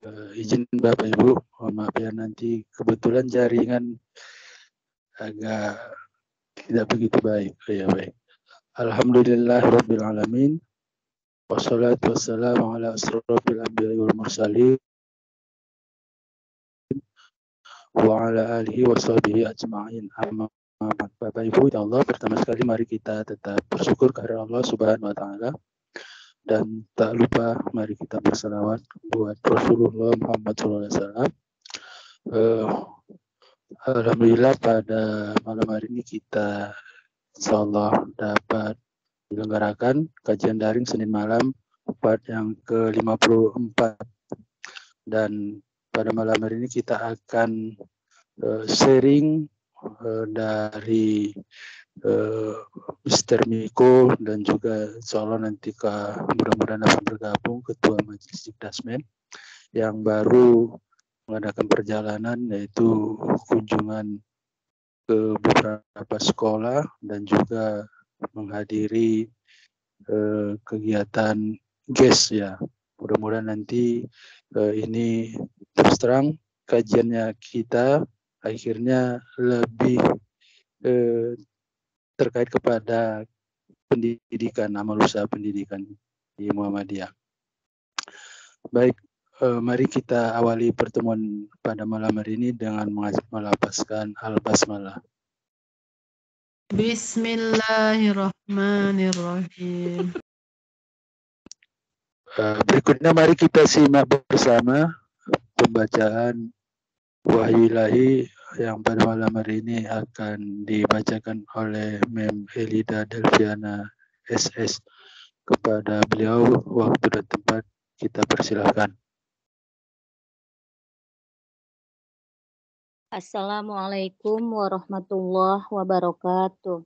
Izin Bapak Ibu, mohon maaf ya nanti kebetulan jaringan agak tidak begitu baik. Ya baik. Alhamdulillahirabbil alamin. Wassalatu wassalamu ala asrofil anbiya'i wal mursalin wa ala alihi washabihi ajma'in. Amma ba'd. Bapak Ibu ya Allah, pertama sekali mari kita tetap bersyukur kepada Allah Subhanahu wa taala. Dan tak lupa mari kita berselawat buat Rasulullah Muhammad SAW. Alhamdulillah pada malam hari ini kita insyaallah dapat menyelenggarakan kajian daring Senin malam part yang ke-54. Dan pada malam hari ini kita akan sharing dari Mr. Miko dan juga insyaallah nanti mudah-mudahan akan bergabung Ketua Majelis Dikdasmen yang baru mengadakan perjalanan, yaitu kunjungan ke beberapa sekolah dan juga menghadiri kegiatan GES ya. Mudah-mudahan nanti ini terus terang kajiannya kita akhirnya lebih terkait kepada pendidikan, amal usaha pendidikan di Muhammadiyah. Baik, mari kita awali pertemuan pada malam hari ini dengan melafazkan al-basmalah. Bismillahirrahmanirrahim. Berikutnya mari kita simak bersama pembacaan wahyu ilahi yang pada malam hari ini akan dibacakan oleh Mem Elida Delviana SS. Kepada beliau waktu dan tempat kita persilahkan. Assalamualaikum warahmatullahi wabarakatuh.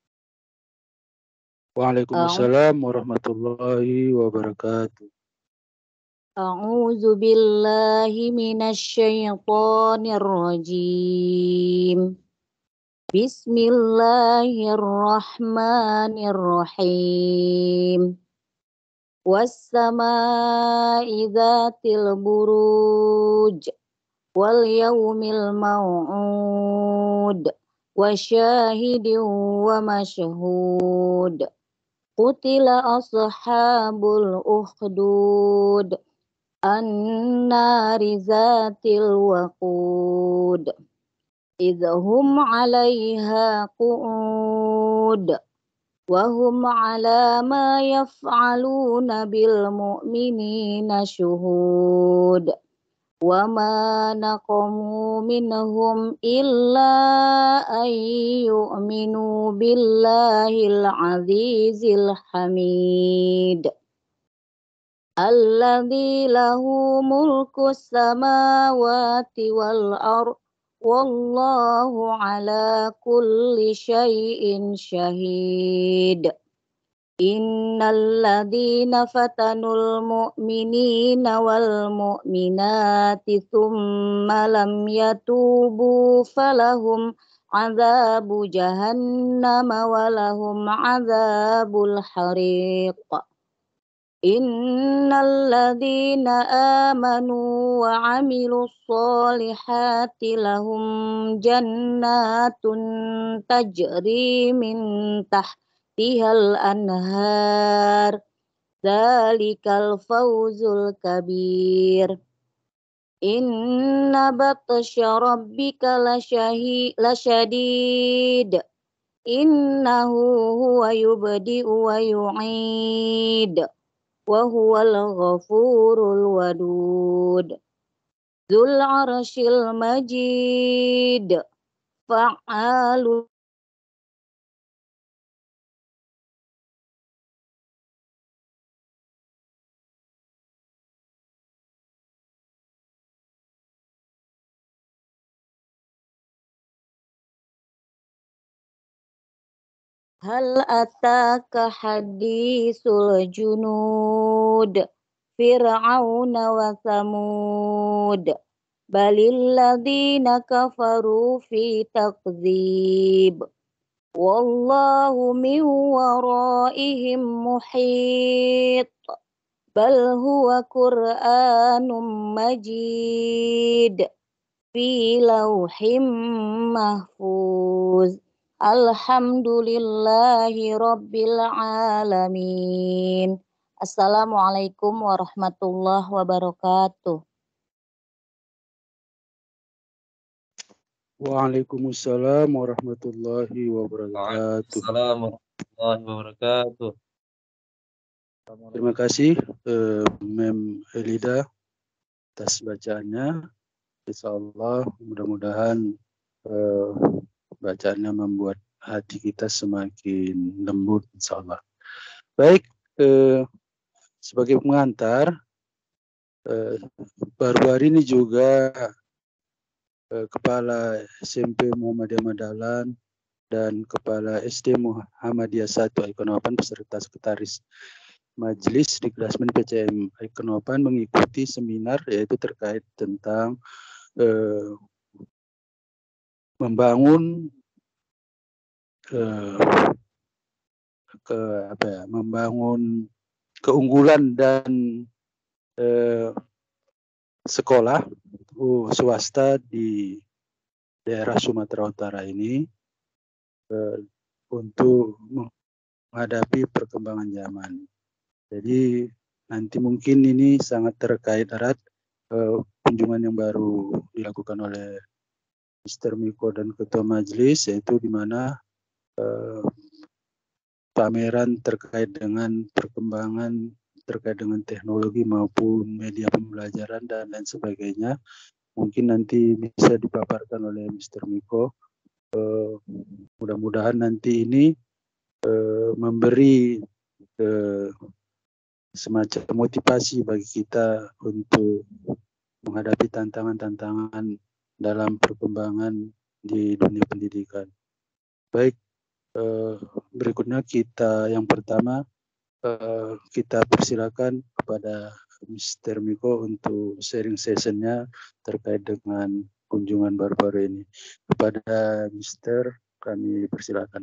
Waalaikumsalam warahmatullahi wabarakatuh. A'udzu billahi minasyaitonir rajim. Bismillahirrahmanirrahim. Was-samaa'i dzatil buruj wal yaumil mau'ud wa syahidin wa masyhud. Qutila ashabul ukhdud an-nari zatil waqud idhum 'alaiha qu'ud wa hum 'ala ma yaf'aluna bil mu'minina syuhud wa ma naqamu minhum illa an yu'minu billahil azizil hamid alladzi lahu mulkus samawati wal ardh wallahu ala kulli syai'in syahid. Innal ladzina fatanul mu'minina wal mu'minati tsumma lam yatubu falahum adzabu jahannam wa lahum adzabul hariq. Innal ladzina amanu wa 'amilus solihati lahum jannatun tajri min tahtihal anhar. Dzalikal fawzul kabir. Inna batsya rabbika lasyadid. Innahu huwa yubdi'u wa yu'id. Wa huwal ghafurul wadud dzul arsyil majid fa'alu. Hal ataka hadisul junud Fir'auna wa Thamud balil ladzina kafaru fi takdzib wallahu min waraihim muhit bal huwa Qur'anum Majid fi lauhim mahfuz. Alhamdulillahi Rabbil Alamin. Assalamualaikum warahmatullahi wabarakatuh. Waalaikumsalam warahmatullahi wabarakatuh. Waalaikumsalam warahmatullahi wabarakatuh. Terima kasih Mem Elida atas bacaannya. Insyaallah mudah-mudahan bacaannya membuat hati kita semakin lembut insyaallah. Baik, sebagai pengantar, baru-baru ini juga Kepala SMP Muhammadiyah Madalan dan Kepala SD Muhammadiyah 1 Ekonopan beserta Sekretaris Majelis Dikdasmen PCM Ekonopan mengikuti seminar yaitu terkait tentang membangun membangun keunggulan dan sekolah swasta di daerah Sumatera Utara ini untuk menghadapi perkembangan zaman. Jadi nanti mungkin ini sangat terkait erat kunjungan yang baru dilakukan oleh Mr. Miko dan Ketua Majelis, yaitu di mana pameran terkait dengan perkembangan terkait dengan teknologi maupun media pembelajaran dan lain sebagainya. Mungkin nanti bisa dipaparkan oleh Mr. Miko. Mudah-mudahan nanti ini memberi semacam motivasi bagi kita untuk menghadapi tantangan-tantangan dalam perkembangan di dunia pendidikan. Baik, berikutnya yang pertama kita persilakan kepada Mr. Miko untuk sharing sessionnya terkait dengan kunjungan baru-baru ini. Kepada Mr. kami persilakan.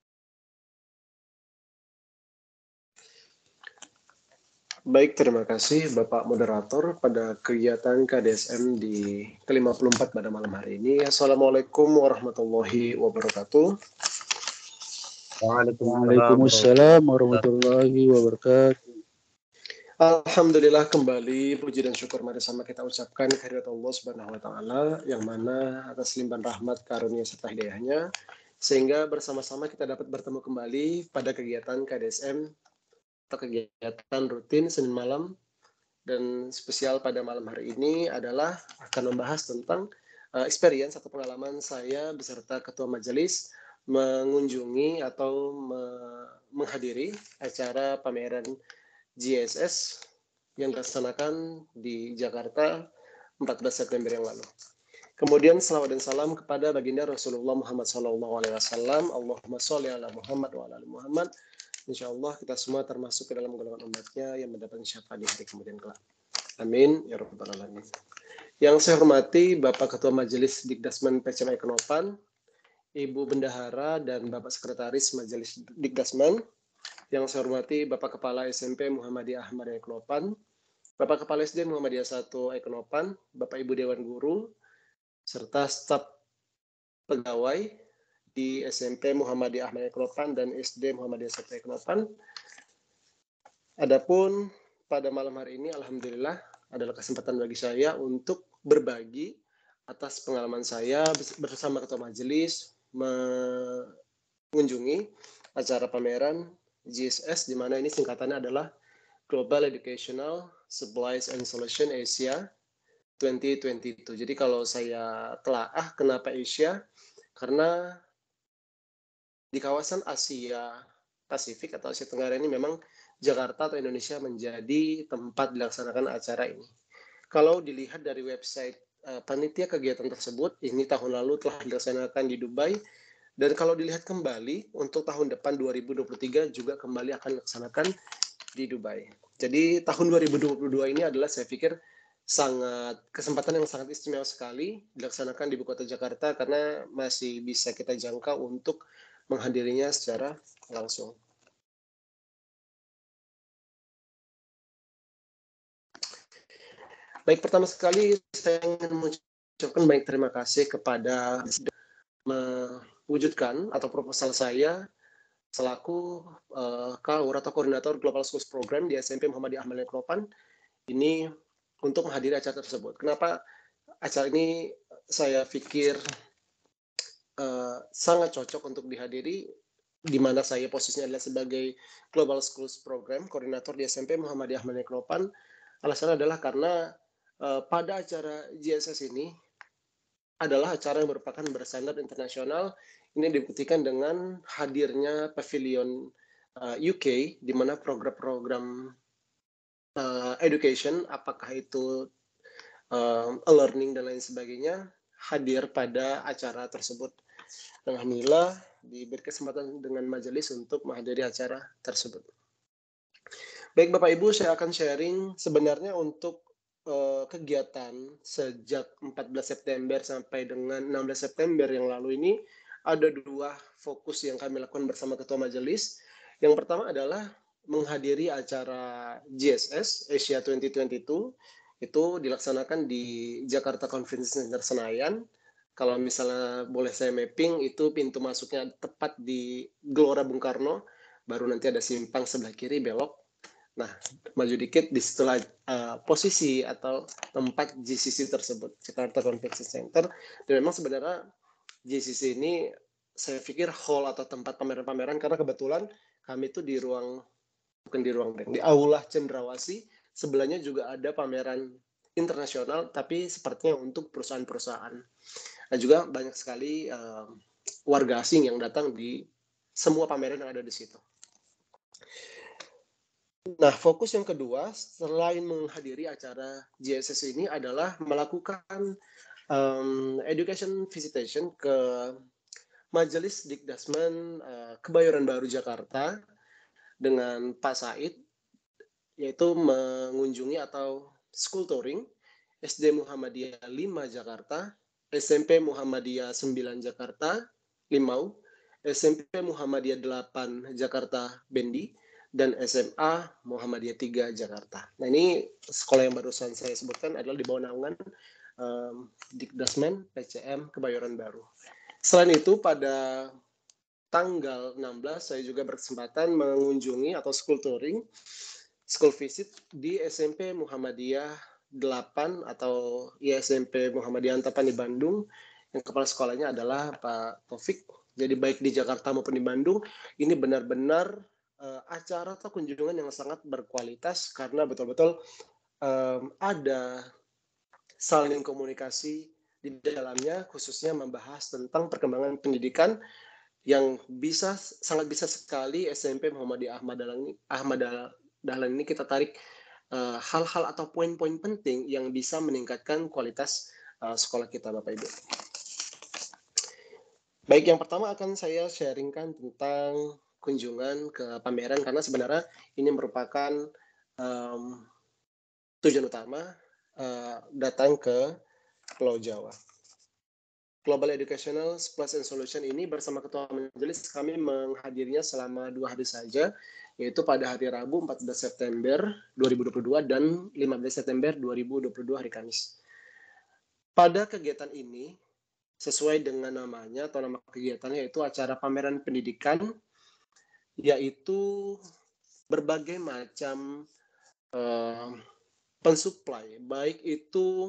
Baik, terima kasih Bapak Moderator pada kegiatan KDSM di ke-54 pada malam hari ini. Assalamualaikum warahmatullahi wabarakatuh. Waalaikumsalam warahmatullahi wabarakatuh. Alhamdulillah, kembali puji dan syukur mari sama kita ucapkan kehadirat Allah Subhanahu wa taala yang mana atas limpahan rahmat karunia serta hidayahnya sehingga bersama-sama kita dapat bertemu kembali pada kegiatan KDSM atau kegiatan rutin Senin malam, dan spesial pada malam hari ini adalah akan membahas tentang experience atau pengalaman saya beserta Ketua Majelis mengunjungi atau menghadiri acara pameran GSS yang dilaksanakan di Jakarta 14 September yang lalu. Kemudian salawat dan salam kepada baginda Rasulullah Muhammad SAW. Allahumma sholli ala Muhammad wa ala ali Muhammad. Insya Allah kita semua termasuk ke dalam golongan umatnya yang mendapat syafaat di hari kemudian kelak. Amin ya rabbal alamin. Yang saya hormati Bapak Ketua Majelis Dikdasmen PCM Ekonopan, Ibu Bendahara dan Bapak Sekretaris Majelis Dikdasmen. Yang saya hormati Bapak Kepala SMP Muhammadiyah Ahmadiyah Ekonopan, Bapak Kepala SD Muhammadiyah 1 Ekonopan, Bapak Ibu Dewan Guru, serta staf pegawai di SMP Muhammadiyah Ahmadiyah Ekonopan dan SD Muhammadiyah 1 Ekonopan. Adapun pada malam hari ini alhamdulillah adalah kesempatan bagi saya untuk berbagi atas pengalaman saya bersama Ketua Majelis mengunjungi acara pameran GSS, di mana ini singkatannya adalah Global Educational Supplies and Solution Asia 2022. Jadi kalau saya telaah kenapa Asia, karena di kawasan Asia Pasifik atau Asia Tenggara ini memang Jakarta atau Indonesia menjadi tempat dilaksanakan acara ini. Kalau dilihat dari website panitia kegiatan tersebut, ini tahun lalu telah dilaksanakan di Dubai, dan kalau dilihat kembali untuk tahun depan 2023 juga kembali akan dilaksanakan di Dubai. Jadi tahun 2022 ini adalah saya pikir kesempatan yang sangat istimewa sekali dilaksanakan di ibu kota Jakarta karena masih bisa kita jangkau untuk menghadirinya secara langsung. Baik, pertama sekali saya ingin mengucapkan banyak terima kasih kepada mewujudkan atau proposal saya selaku KAUR atau Koordinator Global Schools Program di SMP Muhammadiyah Ahmad Kropan ini untuk menghadiri acara tersebut. Kenapa acara ini saya pikir sangat cocok untuk dihadiri, di mana saya posisinya adalah sebagai Global Schools Program Koordinator di SMP Muhammadiyah Ahmad Kropan. Alasannya adalah karena pada acara GSS ini adalah acara yang merupakan berstandar internasional. Ini dibuktikan dengan hadirnya pavilion UK, di mana program-program education, apakah itu learning dan lain sebagainya, hadir pada acara tersebut. Dan alhamdulillah diberi kesempatan dengan majelis untuk menghadiri acara tersebut. Baik Bapak Ibu, saya akan sharing sebenarnya untuk kegiatan sejak 14 September sampai dengan 16 September yang lalu ini ada dua fokus yang kami lakukan bersama Ketua Majelis. Yang pertama adalah menghadiri acara GSS Asia 2022, itu dilaksanakan di Jakarta Conference Center Senayan. Kalau misalnya boleh saya mapping, itu pintu masuknya tepat di Gelora Bung Karno, baru nanti ada simpang sebelah kiri belok. Nah, maju dikit, disitulah posisi atau tempat GCC tersebut, Jakarta Convention Center. Dan memang sebenarnya GCC ini saya pikir hall atau tempat pameran-pameran, karena kebetulan kami itu di Aula Cendrawasih, sebelahnya juga ada pameran internasional, tapi sepertinya untuk perusahaan-perusahaan. Dan juga banyak sekali warga asing yang datang di semua pameran yang ada di situ. Nah, fokus yang kedua, selain menghadiri acara GSS ini adalah melakukan education visitation ke Majelis Dikdasmen Kebayoran Baru Jakarta dengan Pak Said, yaitu mengunjungi atau school touring SD Muhammadiyah 5 Jakarta, SMP Muhammadiyah 9 Jakarta, Limau, SMP Muhammadiyah 8 Jakarta, Bendi, dan SMA Muhammadiyah 3 Jakarta. Nah, ini sekolah yang barusan saya sebutkan adalah di bawah naungan Dikdasmen PCM Kebayoran Baru. Selain itu, pada tanggal 16 saya juga berkesempatan mengunjungi atau school touring, school visit di SMP Muhammadiyah 8 atau SMP Muhammadiyah Antapani Bandung, yang kepala sekolahnya adalah Pak Taufik. Jadi baik di Jakarta maupun di Bandung, ini benar-benar acara atau kunjungan yang sangat berkualitas, karena betul-betul ada saling komunikasi di dalamnya, khususnya membahas tentang perkembangan pendidikan yang sangat bisa sekali SMP Muhammadiyah Ahmad Dahlan ini kita tarik hal-hal atau poin-poin penting yang bisa meningkatkan kualitas sekolah kita, Bapak Ibu. Baik, yang pertama akan saya sharingkan tentang kunjungan ke pameran, karena sebenarnya ini merupakan tujuan utama datang ke Pulau Jawa. Global Educational Supplies and Solution ini bersama Ketua Majelis kami menghadirinya selama 2 hari saja, yaitu pada hari Rabu 14 September 2022 dan 15 September 2022 hari Kamis. Pada kegiatan ini, sesuai dengan namanya atau nama kegiatannya, yaitu acara pameran pendidikan, yaitu berbagai macam pensuplai, baik itu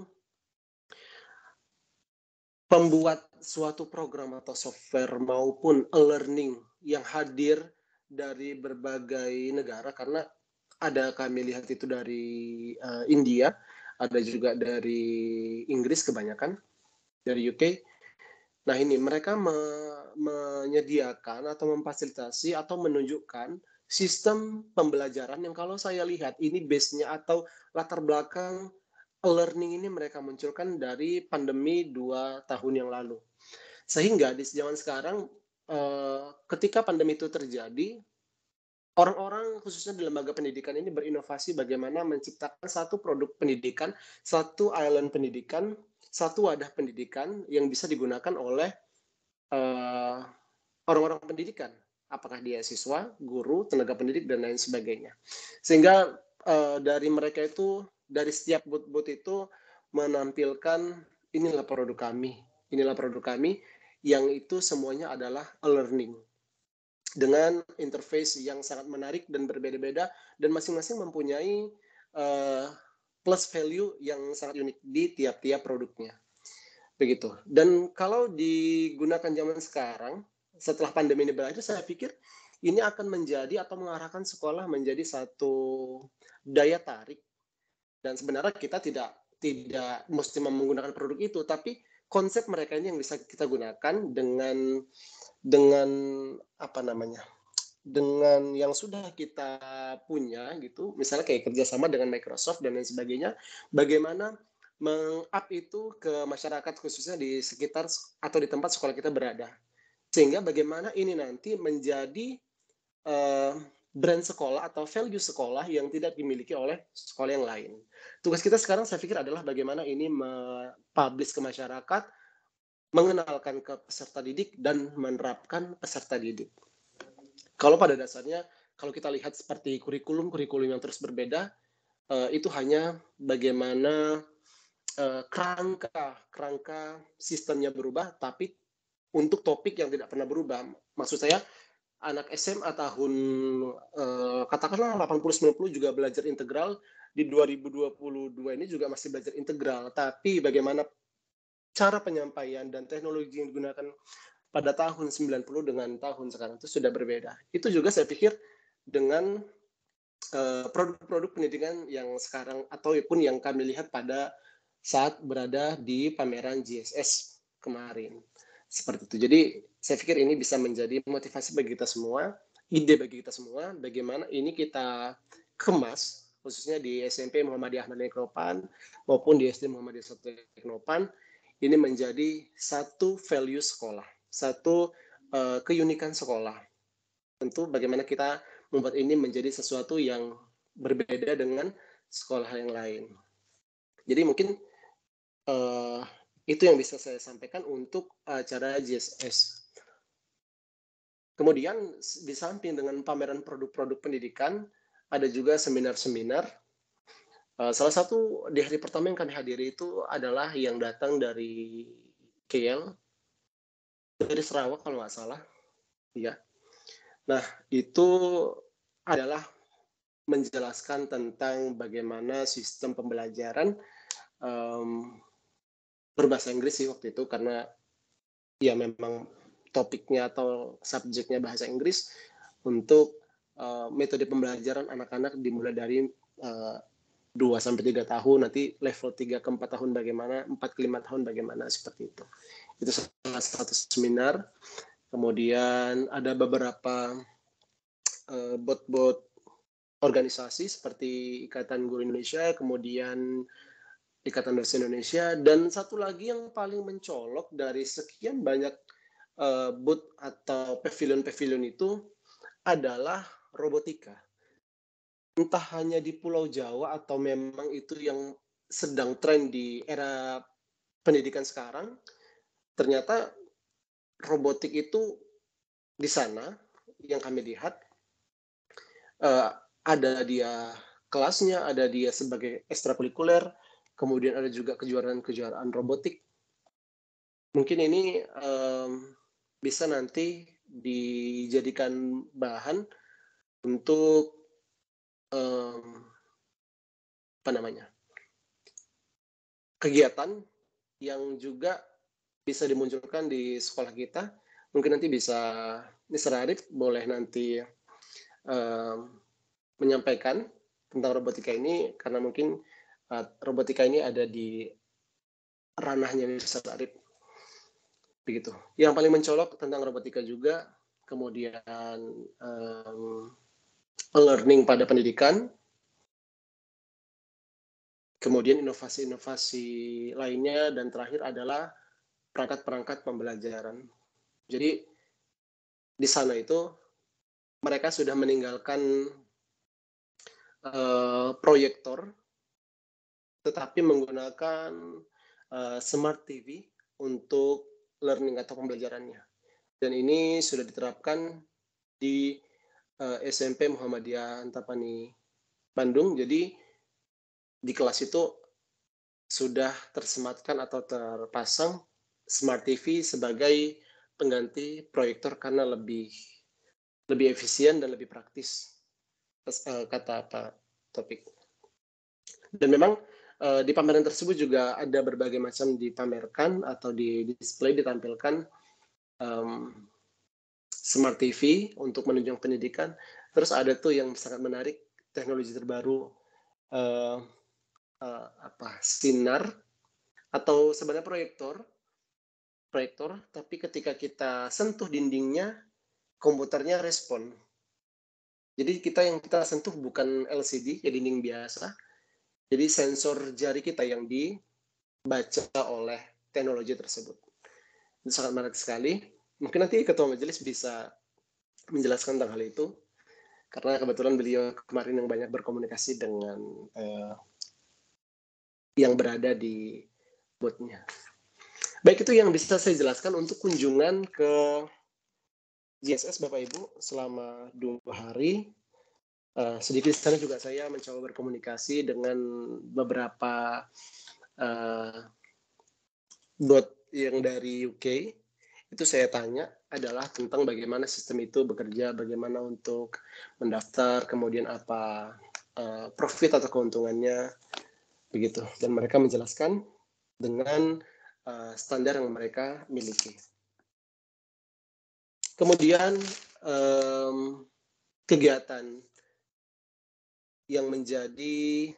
pembuat suatu program atau software maupun e-learning yang hadir dari berbagai negara, karena ada kami lihat itu dari India, ada juga dari Inggris kebanyakan, dari UK. Nah, ini mereka menyediakan atau memfasilitasi atau menunjukkan sistem pembelajaran yang kalau saya lihat ini base-nya atau latar belakang learning ini mereka munculkan dari pandemi 2 tahun yang lalu. Sehingga di zaman sekarang ketika pandemi itu terjadi, orang-orang khususnya di lembaga pendidikan ini berinovasi bagaimana menciptakan satu produk pendidikan, satu island pendidikan, satu wadah pendidikan yang bisa digunakan oleh orang-orang pendidikan, apakah dia siswa, guru, tenaga pendidik, dan lain sebagainya. Sehingga dari mereka itu dari setiap booth itu menampilkan inilah produk kami yang itu semuanya adalah e-learning dengan interface yang sangat menarik dan berbeda-beda dan masing-masing mempunyai plus value yang sangat unik di tiap-tiap produknya. Begitu. Dan kalau digunakan zaman sekarang, setelah pandemi ini berakhir, saya pikir ini akan menjadi atau mengarahkan sekolah menjadi satu daya tarik. Dan sebenarnya kita tidak mesti menggunakan produk itu, tapi konsep mereka ini yang bisa kita gunakan dengan apa namanya? Dengan yang sudah kita punya gitu, misalnya kayak kerjasama dengan Microsoft dan lain sebagainya, bagaimana meng-up itu ke masyarakat khususnya di sekitar atau di tempat sekolah kita berada. Sehingga bagaimana ini nanti menjadi brand sekolah atau value sekolah yang tidak dimiliki oleh sekolah yang lain. Tugas kita sekarang saya pikir adalah bagaimana ini publish ke masyarakat, mengenalkan ke peserta didik dan menerapkan peserta didik. Kalau pada dasarnya, kalau kita lihat seperti kurikulum yang terus berbeda, itu hanya bagaimana kerangka sistemnya berubah, tapi untuk topik yang tidak pernah berubah. Maksud saya, anak SMA tahun katakanlah 80-90 juga belajar integral, di 2022 ini juga masih belajar integral, tapi bagaimana cara penyampaian dan teknologi yang digunakan pada tahun 90 dengan tahun sekarang itu sudah berbeda. Itu juga saya pikir dengan produk-produk pendidikan yang sekarang ataupun yang kami lihat pada saat berada di pameran GSS kemarin. Seperti itu. Jadi saya pikir ini bisa menjadi motivasi bagi kita semua, ide bagi kita semua, bagaimana ini kita kemas, khususnya di SMP Muhammadiyah Ahmad Nekropan maupun di SD Muhammadiyah Nekropan, ini menjadi satu value sekolah, satu keunikan sekolah. Tentu bagaimana kita membuat ini menjadi sesuatu yang berbeda dengan sekolah yang lain. Jadi mungkin itu yang bisa saya sampaikan untuk acara GSS. Kemudian di samping dengan pameran produk-produk pendidikan, ada juga seminar-seminar. Salah satu di hari pertama yang kami hadiri itu adalah yang datang dari KL, dari Sarawak kalau nggak salah. Ya. Nah, itu adalah menjelaskan tentang bagaimana sistem pembelajaran berbahasa Inggris sih waktu itu, karena ya memang topiknya atau subjeknya bahasa Inggris untuk metode pembelajaran anak-anak dimulai dari 2-3 tahun, nanti level 3 ke 4 tahun bagaimana, 4 ke 5 tahun bagaimana, seperti itu. Itu salah satu seminar. Kemudian ada beberapa bot-bot organisasi seperti Ikatan Guru Indonesia, kemudian Ikatan Dosen Indonesia, dan satu lagi yang paling mencolok dari sekian banyak booth atau pavilion-pavilion itu adalah robotika. Entah hanya di Pulau Jawa atau memang itu yang sedang tren di era pendidikan sekarang, ternyata robotik itu di sana yang kami lihat ada dia kelasnya, ada dia sebagai ekstrakurikuler, kemudian ada juga kejuaraan-kejuaraan robotik. Mungkin ini bisa nanti dijadikan bahan untuk kegiatan yang juga bisa dimunculkan di sekolah kita. Mungkin nanti bisa Mr. Arif boleh nanti menyampaikan tentang robotika ini, karena mungkin robotika ini ada di ranahnya Mr. Arif. Begitu. Yang paling mencolok tentang robotika juga, kemudian learning pada pendidikan, kemudian inovasi-inovasi lainnya, dan terakhir adalah perangkat-perangkat pembelajaran. Jadi di sana itu mereka sudah meninggalkan proyektor, tetapi menggunakan smart TV untuk learning atau pembelajarannya. Dan ini sudah diterapkan di SMP Muhammadiyah Antapani Bandung. Jadi di kelas itu sudah tersematkan atau terpasang Smart TV sebagai pengganti proyektor karena lebih efisien dan lebih praktis, kata Pak Topik. Dan memang di pameran tersebut juga ada berbagai macam dipamerkan atau di display ditampilkan Smart TV untuk menunjang pendidikan. Terus ada tuh yang sangat menarik, teknologi terbaru sinar atau sebenarnya proyektor, tapi ketika kita sentuh dindingnya, komputernya respon. Jadi yang kita sentuh bukan LCD, ya dinding biasa. Jadi sensor jari kita yang dibaca oleh teknologi tersebut. Itu sangat menarik sekali. Mungkin nanti Ketua Majelis bisa menjelaskan tentang hal itu, karena kebetulan beliau kemarin yang banyak berkomunikasi dengan yang berada di booth-nya. Baik, itu yang bisa saya jelaskan untuk kunjungan ke GSS Bapak Ibu selama 2 hari. Sedikit di sana juga saya mencoba berkomunikasi dengan beberapa bot yang dari UK. Itu saya tanya adalah tentang bagaimana sistem itu bekerja, bagaimana untuk mendaftar, kemudian apa profit atau keuntungannya, begitu. Dan mereka menjelaskan dengan standar yang mereka miliki. Kemudian kegiatan yang menjadi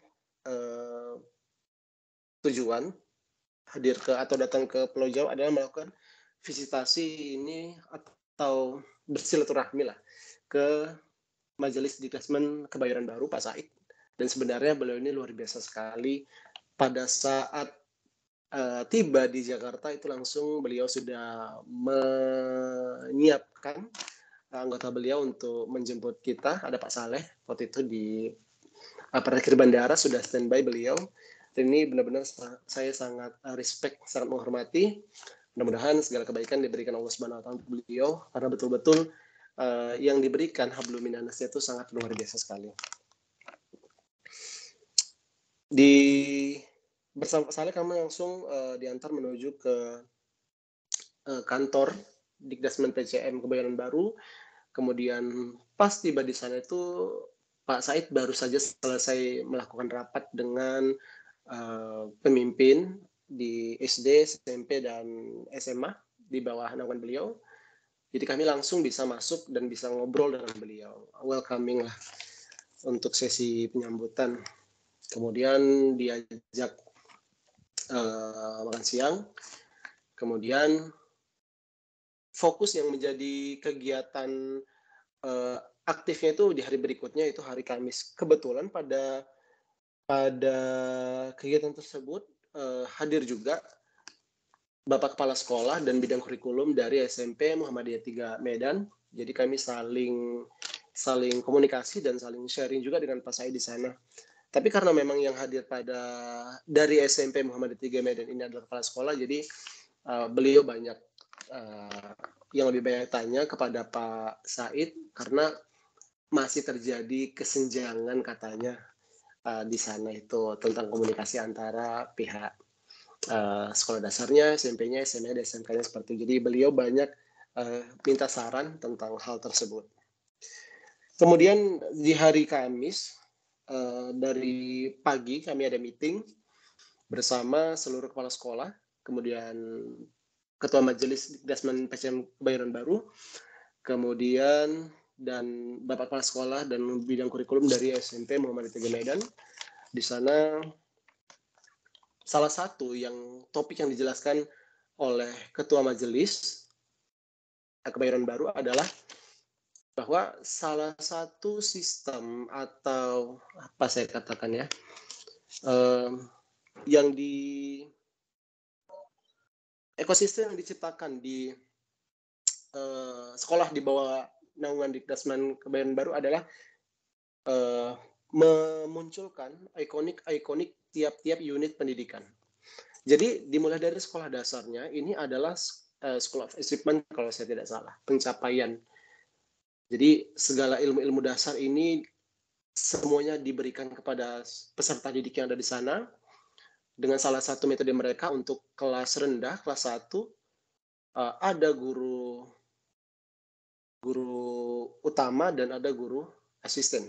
tujuan hadir ke atau datang ke Pulau Jawa adalah melakukan visitasi ini atau bersilaturahmi lah ke Majelis Dikdasmen Kebayoran Baru Pak Said. Dan sebenarnya beliau ini luar biasa sekali. Pada saat tiba di Jakarta itu langsung beliau sudah menyiapkan anggota beliau untuk menjemput kita. Ada Pak Saleh waktu itu di parkir bandara sudah standby beliau. Dan ini benar-benar saya sangat respect, sangat menghormati. Mudah-mudahan segala kebaikan diberikan Allah Subhanahu wa taala untuk beliau, karena betul-betul yang diberikan hablum minannasnya itu sangat luar biasa sekali. Bersama Saleh kami langsung diantar menuju ke kantor Dikdasmen PCM Kebayoran Baru. Kemudian pas tiba di sana itu Pak Said baru saja selesai melakukan rapat dengan pemimpin di SD, SMP, dan SMA di bawah naungan beliau. Jadi kami langsung bisa masuk dan bisa ngobrol dengan beliau. Welcoming lah untuk sesi penyambutan. Kemudian diajak makan siang. Kemudian fokus yang menjadi kegiatan aktifnya itu di hari berikutnya, itu hari Kamis. Kebetulan pada kegiatan tersebut hadir juga Bapak Kepala Sekolah dan bidang kurikulum dari SMP Muhammadiyah 3 Medan. Jadi kami saling komunikasi dan saling sharing juga dengan Pak Said di sana. Tapi karena memang yang hadir dari SMP Muhammadiyah 3 Medan ini adalah kepala sekolah, jadi beliau banyak yang lebih banyak tanya kepada Pak Said, karena masih terjadi kesenjangan katanya di sana itu tentang komunikasi antara pihak sekolah dasarnya, SMP-nya, SMA, dan SMK-nya seperti itu. Jadi beliau banyak minta saran tentang hal tersebut. Kemudian di hari Kamis, dari pagi kami ada meeting bersama seluruh kepala sekolah, kemudian Ketua Majelis Dikdasmen PCM Kebayoran Baru, kemudian dan Bapak Kepala Sekolah dan bidang kurikulum dari SMP Muhammadiyah 3 Medan. Di sana salah satu topik yang dijelaskan oleh Ketua Majelis Kebayoran Baru adalah bahwa salah satu sistem atau apa saya katakan ya, yang di ekosistem yang diciptakan di sekolah di bawah naungan Dikdasmen Kebayoran Baru adalah memunculkan ikonik tiap-tiap unit pendidikan. Jadi dimulai dari sekolah dasarnya, ini adalah School of Achievement kalau saya tidak salah, pencapaian. Jadi segala ilmu-ilmu dasar ini semuanya diberikan kepada peserta didik yang ada di sana dengan salah satu metode mereka. Untuk kelas rendah, kelas 1, ada guru utama dan ada guru asisten.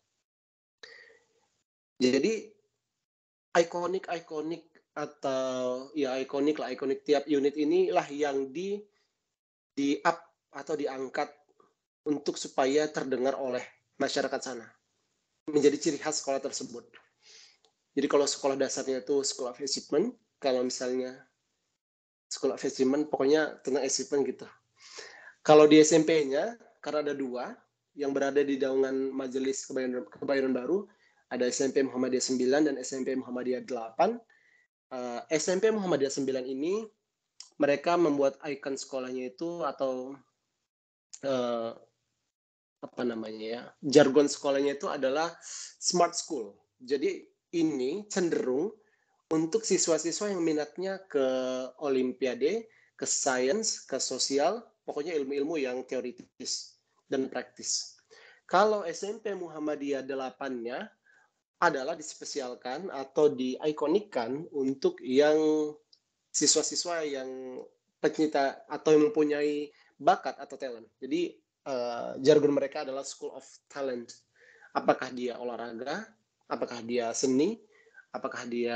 Jadi ikonik atau ya ikonik tiap unit inilah yang di up atau diangkat untuk supaya terdengar oleh masyarakat sana, menjadi ciri khas sekolah tersebut. Jadi kalau sekolah dasarnya itu School of Achievement, kalau misalnya School of Achievement pokoknya tentang achievement gitu. Kalau di SMP-nya, karena ada 2 yang berada di naungan Majelis Kebayoran Baru, ada SMP Muhammadiyah 9 dan SMP Muhammadiyah 8. SMP Muhammadiyah 9 ini mereka membuat ikon sekolahnya itu atau jargon sekolahnya itu adalah smart school. Jadi ini cenderung untuk siswa-siswa yang minatnya ke olimpiade, ke sains, ke sosial, pokoknya ilmu-ilmu yang teoritis dan praktis. Kalau SMP Muhammadiyah 8-nya adalah dispesialkan atau diikonikkan untuk yang siswa-siswa yang pencinta atau yang mempunyai bakat atau talent. Jadi jargon mereka adalah School of Talent. Apakah dia olahraga, apakah dia seni, apakah dia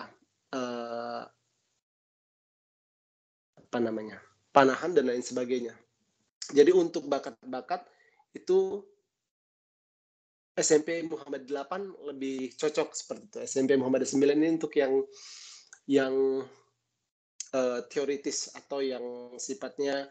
panahan dan lain sebagainya. Jadi untuk bakat-bakat itu SMP Muhammad 8 lebih cocok seperti itu. SMP Muhammad 9 ini untuk yang teoritis atau yang sifatnya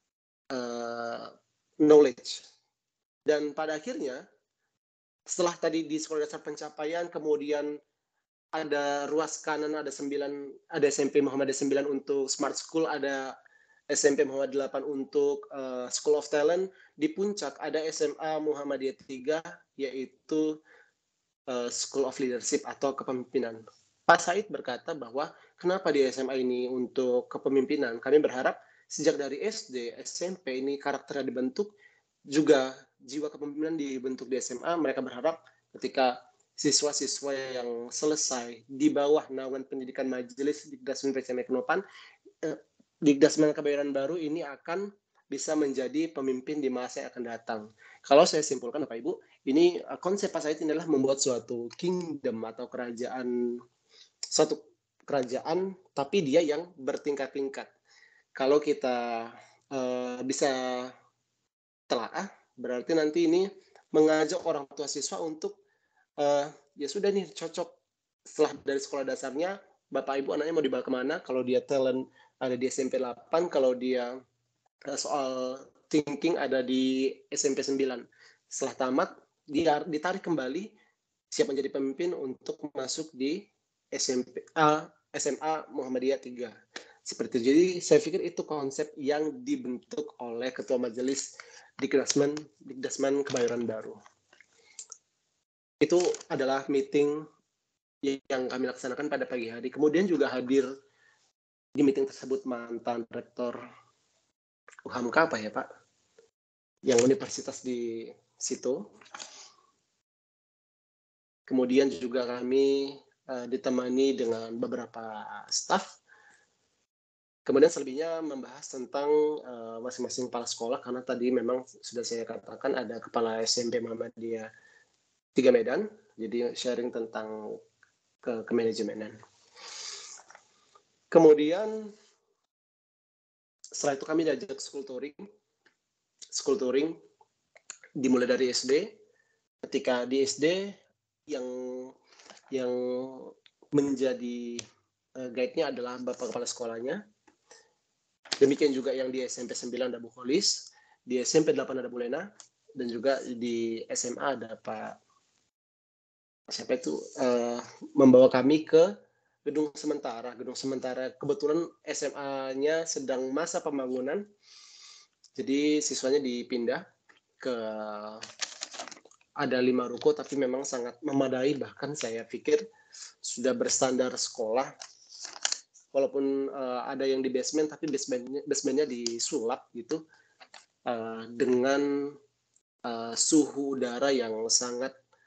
knowledge. Dan pada akhirnya setelah tadi di sekolah dasar pencapaian, kemudian ada ruas kanan, ada SMP Muhammadiyah 9 untuk Smart School, ada SMP Muhammadiyah 8 untuk School of Talent. Di puncak ada SMA Muhammadiyah 3, yaitu School of Leadership atau kepemimpinan. Pak Said berkata bahwa kenapa di SMA ini untuk kepemimpinan? Kami berharap sejak dari SD, SMP ini karakternya dibentuk, juga jiwa kepemimpinan dibentuk di SMA. Mereka berharap ketika siswa-siswa yang selesai di bawah naungan pendidikan Majelis Dikdasmen PCM Ekonopan, Dikdasmen Kebayoran Baru ini akan bisa menjadi pemimpin di masa yang akan datang. Kalau saya simpulkan Bapak Ibu, ini konsep Pak Said ini adalah membuat suatu kingdom atau suatu kerajaan, tapi dia yang bertingkat-tingkat. Kalau kita bisa telaah, berarti nanti ini mengajak orang tua siswa untuk ya sudah nih cocok setelah dari sekolah dasarnya, Bapak Ibu anaknya mau dibawa kemana. Kalau dia talent ada di SMP 8, kalau dia soal thinking ada di SMP 9. Setelah tamat, dia ditarik kembali siap menjadi pemimpin untuk masuk di SMA Muhammadiyah 3. Seperti itu. Jadi saya pikir itu konsep yang dibentuk oleh Ketua Majelis Dikdasmen Kebayoran Baru. Itu adalah meeting yang kami laksanakan pada pagi hari. Kemudian juga hadir di meeting tersebut mantan rektor UHAMKA apa ya Pak? Yang universitas di situ. Kemudian juga kami ditemani dengan beberapa staf. Kemudian selebihnya membahas tentang masing-masing kepala sekolah, karena tadi memang sudah saya katakan ada kepala SMP Muhammadiyah 3 Medan, jadi sharing tentang kemanajemenan. Kemudian setelah itu kami diajak school touring dimulai dari SD. Ketika di SD yang menjadi guide-nya adalah Bapak Kepala Sekolahnya. Demikian juga yang di SMP 9 ada Bu Kholis, di SMP 8 ada Bu Lena, dan juga di SMA ada Pak siapa itu membawa kami ke gedung sementara. Kebetulan SMA-nya sedang masa pembangunan, jadi siswanya dipindah ke ada 5 ruko, tapi memang sangat memadai, bahkan saya pikir sudah berstandar sekolah. Walaupun ada yang di basement, tapi basementnya disulap gitu dengan suhu udara yang sangat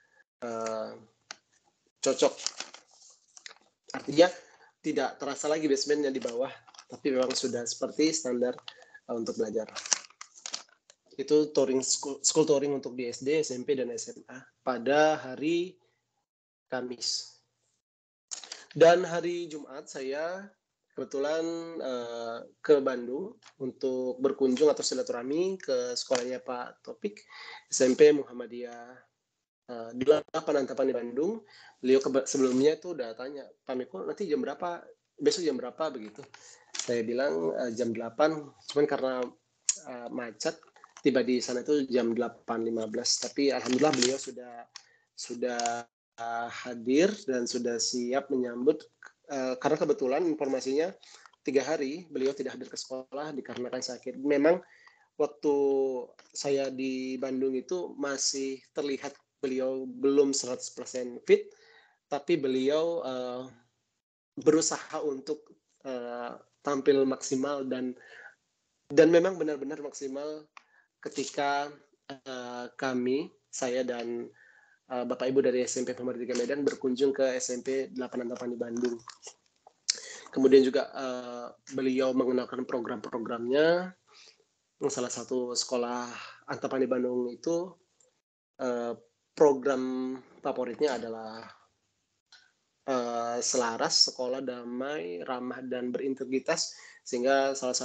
cocok. Artinya tidak terasa lagi basementnya di bawah, tapi memang sudah seperti standar untuk belajar. Itu school touring untuk di SD, SMP, dan SMA pada hari Kamis. Dan hari Jumat saya kebetulan ke Bandung untuk berkunjung atau silaturahmi ke sekolahnya Pak Topik, SMP Muhammadiyah 8 Antapan di Bandung. Beliau sebelumnya itu udah tanya, Pak Miko nanti jam berapa, besok jam berapa begitu. Saya bilang jam 8, cuman karena macet, tiba di sana itu jam 8.15. Tapi alhamdulillah beliau sudah hadir dan sudah siap menyambut, karena kebetulan informasinya 3 hari beliau tidak hadir ke sekolah dikarenakan sakit. Memang waktu saya di Bandung itu masih terlihat beliau belum 100% fit, tapi beliau berusaha untuk tampil maksimal dan memang benar-benar maksimal ketika saya dan Bapak Ibu dari SMP Pemerintah Medan berkunjung ke SMP 8 Antapan di Bandung. Kemudian juga beliau mengenalkan program-programnya. Salah satu sekolah Antapan di Bandung itu program favoritnya adalah selaras, sekolah damai, ramah, dan berintegritas, sehingga salah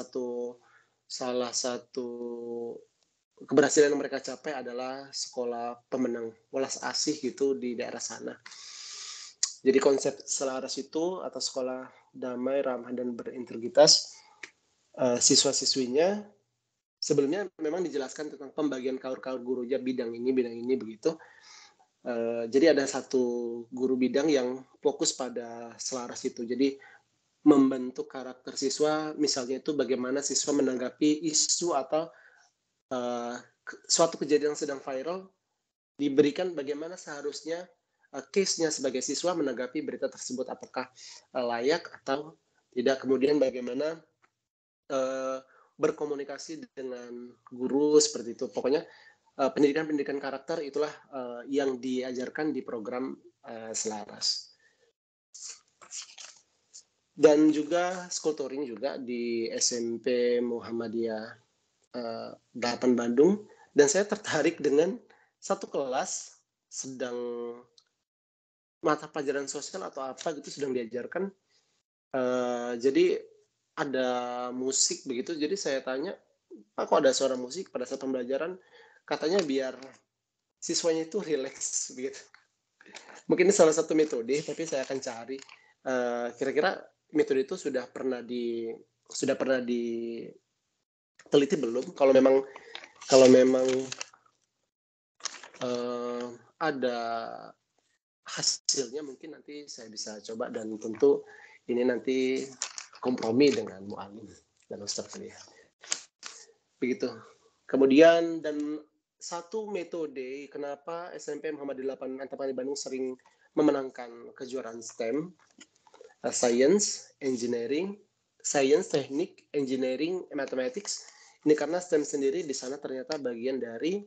satu keberhasilan yang mereka capai adalah sekolah pemenang welas asih gitu di daerah sana. Jadi konsep selaras itu atau sekolah damai, ramah, dan berintegritas, siswa-siswinya sebelumnya memang dijelaskan tentang pembagian kaur-kaur gurunya bidang ini begitu. Jadi ada satu guru bidang yang fokus pada selaras itu. Jadi membentuk karakter siswa, misalnya itu bagaimana siswa menanggapi isu atau suatu kejadian yang sedang viral, diberikan bagaimana seharusnya case-nya sebagai siswa menanggapi berita tersebut, apakah layak atau tidak. Kemudian bagaimana berkomunikasi dengan guru, seperti itu. Pokoknya pendidikan karakter itulah yang diajarkan di program selaras. Dan juga school touring juga di SMP Muhammadiyah 8 Bandung, dan saya tertarik dengan satu kelas sedang mata pelajaran sosial atau apa gitu sedang diajarkan. Jadi ada musik begitu, jadi saya tanya, Pak, kok ada suara musik pada saat pembelajaran? Katanya biar siswanya itu rileks begitu. Mungkin ini salah satu metode, tapi saya akan cari kira-kira metode itu sudah pernah diteliti belum. Kalau memang ada hasilnya, mungkin nanti saya bisa coba, dan tentu ini nanti kompromi dengan mu'alim dan ustadz kuliah. Begitu. Kemudian, dan satu metode kenapa SMP Muhammadiyah 8 Antapan di Bandung sering memenangkan kejuaraan STEM, Science, Teknik, Engineering, Mathematics. Ini karena STEM sendiri di sana ternyata bagian dari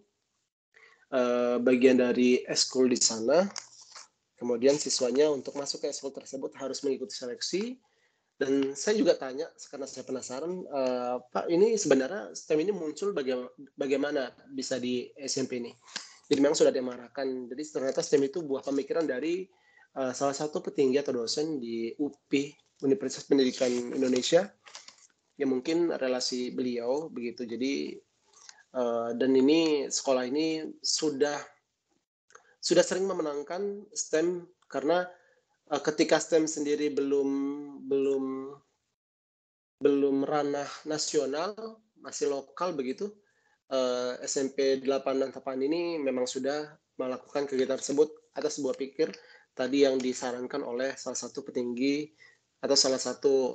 eskul di sana. Kemudian siswanya untuk masuk ke eskul tersebut harus mengikuti seleksi. Dan saya juga tanya, karena saya penasaran, Pak, ini sebenarnya STEM ini muncul bagaimana bisa di SMP ini? Jadi memang sudah dimarahkan. Jadi ternyata STEM itu buah pemikiran dari salah satu petinggi atau dosen di UPI, Universitas Pendidikan Indonesia, yang mungkin relasi beliau begitu. Jadi dan ini sekolah ini sudah sering memenangkan STEM, karena ketika STEM sendiri belum ranah nasional, masih lokal begitu, SMP 8 Antapan ini memang sudah melakukan kegiatan tersebut atas sebuah pikir tadi yang disarankan oleh salah satu petinggi atau salah satu